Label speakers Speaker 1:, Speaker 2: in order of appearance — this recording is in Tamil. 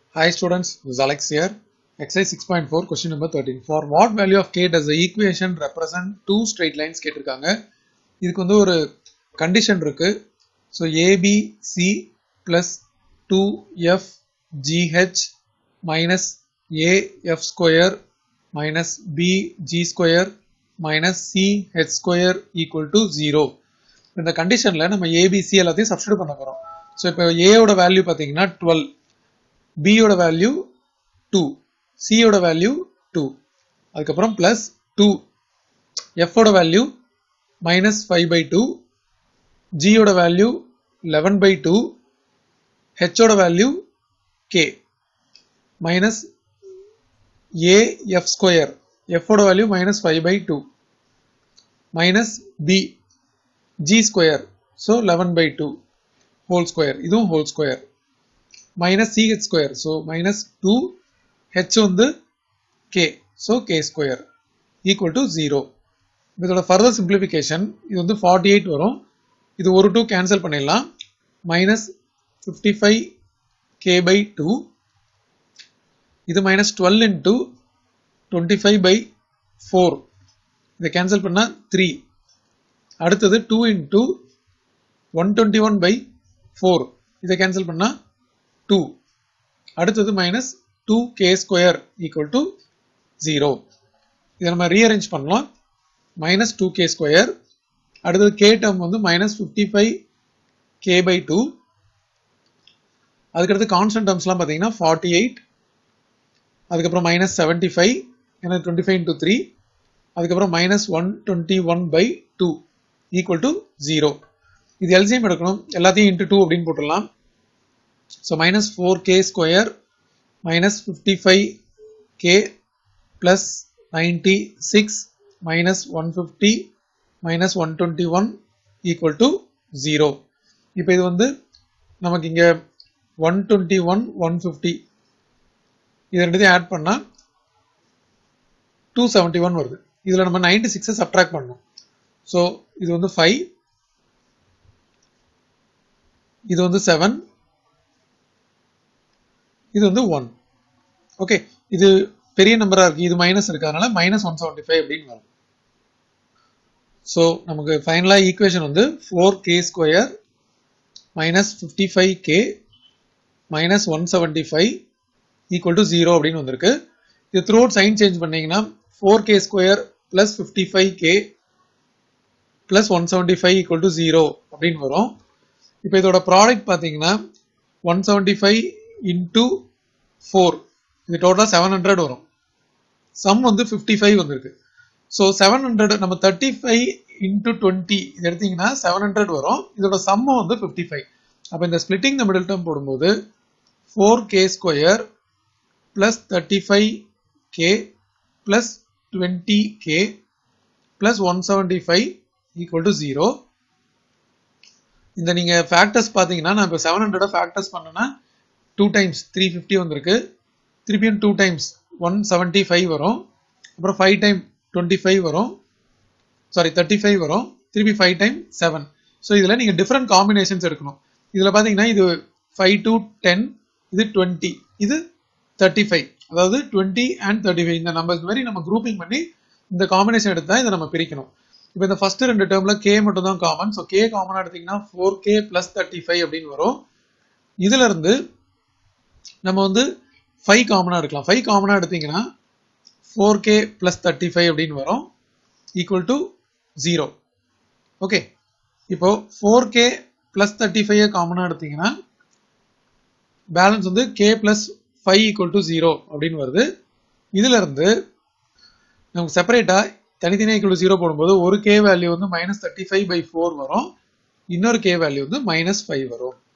Speaker 1: Hi students, this is Alex here. Exercise 6.4 question number 13. For what value of k does the equation represent two straight lines கேட்டிருக்காங்க. இதுக்கு வந்து ஒரு condition இருக்கு. So ABC plus 2f gh minus af square minus bg square minus ch square equal to 0. இந்த conditionல நம்ம ABC எல்லாத்தையும் substitute பண்ண போறோம். So இப்போ a ஓட value பாத்தீங்கன்னா 12, b ஓட value 2, c ஓட value 2, அதுக்கப்புறம் plus 2, f ஓட value minus 5 by 2, g ஓட value 11 by 2, h ஓட value k minus a f square, f ஓட value minus 5 by 2 minus b g square, so 11 by 2 whole square, இதுவும் whole square minus ch square, so minus 2 h வந்து k, so k square equal to 0. இதோட further simplification இது வந்து 48 வரும். இது ஒரு 2 cancel பண்ணிடலாம். minus 55 k by 2, இது minus 12 into 25 by 4, இதை cancel பண்ணா 3, அடுத்தது 2 into 121 by 4, இதை cancel பண்ணா 2, அடுத்தது minus 2k square equal to 0. இதை நம்ம rearrange பண்ணலாம். minus 2k square, அடுத்தது k term வந்து minus 55k by 2, அதுக்கடுத்து constant terms எல்லாம் பார்த்தீங்கன்னா 48, அதுக்கப்புறம் minus 75, ஏன்னா 25 into 3, அதுக்கப்புறம் minus 121 by 2 equal to 0. இது LCM எடுக்கணும், எல்லாத்தையும் into 2 அப்படின்னு போட்டுடலாம். So minus 4k square minus 55k plus 96 minus 150 minus 121 equal to 0. இப்போ இது வந்து நமக்கு இங்க 121 150 இது ரெண்டுத்தையும் ஆட் பண்ணா 271 வருது. இதுல நம்ம 96 சப்ட்ராக்ட் பண்ணணும். So இது வந்து 5, இது வந்து 7, இது வந்து 1. ஓகே, இது பெரிய நம்பரா இருக்கு, இது மைனஸ் இருக்கு, அதனால minus 175 அப்படின்னு வரும். ஸோ நமக்கு ஃபைனலா ஈக்குவேஷன் வந்து 4k square minus 55k minus 175 equal to 0 அப்படின்னு வந்திருக்கு. இது த்ரூ அவுட் சைன் சேஞ்ச் பண்ணீங்கன்னா 4k square plus 55k plus 175 equal to 0 அப்படின்னு வரும். இப்போ இதோட ப்ராடக்ட் பார்த்தீங்கன்னா 175 into 4, இது டோட்டலா 700 வரும். சம் வந்து 55 வந்திருக்கு. ஸோ 700 நம்ம 35 into 20 இது எடுத்தீங்கன்னா 700 வரும். இதோட சம் வந்து 55. அப்போ இந்த ஸ்பிளிட்டிங் த மிடில் டேர்ம் போடும்போது 4k square plus 35k plus 20k plus 175 equal to 0. இந்த நீங்க ஃபேக்டர்ஸ் பார்த்தீங்கன்னா நான் இப்போ 700 ஃபேக்டர்ஸ் பண்ணேன்னா 2 times 350 வந்திருக்கு, திருப்பியும் 2 times 175 வரும், அப்புறம் 5 times 25 வரும், சாரி 35 வரும், திருப்பி 5 times 7. ஸோ இதில் நீங்கள் டிஃப்ரெண்ட் காம்பினேஷன்ஸ் எடுக்கணும். இதில் பார்த்தீங்கன்னா இது 5 to 10, இது 20, இது 35, அதாவது 20 and 35 இந்த நம்பர்ஸ் மாதிரி நம்ம குரூப்பிங் பண்ணி இந்த காம்பினேஷன் எடுத்தா இதை நம்ம பிரிக்கணும். இப்போ இந்த ஃபர்ஸ்ட் ரெண்டு டேர்ம்ல k மட்டும் தான் காமன். ஸோ k காமனா எடுத்தீங்கன்னா 4k plus 35 அப்படின்னு வரும். இதுல இருந்து நம்ம வந்து 5 காமனா எடுக்கலாம். 5 காமனா எடுத்தீங்கன்னா 4k plus 35 அப்படின்னு வரும், ஈக்குவல் டு 0. ஓகே, இப்போ 4k plus 35 காமனா எடுத்தீங்கன்னா பேலன்ஸ் வந்து k plus 5 equal to 0 அப்படின்னு வருது. இதுல இருந்து நமக்கு செப்பரேட்டா தனித்தனியா equal to 0 போடும்போது ஒரு k வேல்யூ வந்து minus 35 by 4 வரும், இன்னொரு k வேல்யூ வந்து minus 5 வரும்.